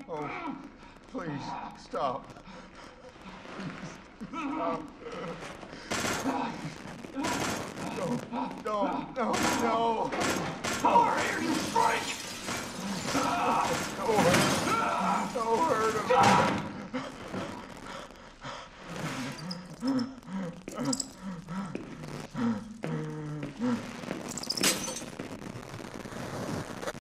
Oh, please, stop. Stop. No. Over here, you freak! Don't hurt him.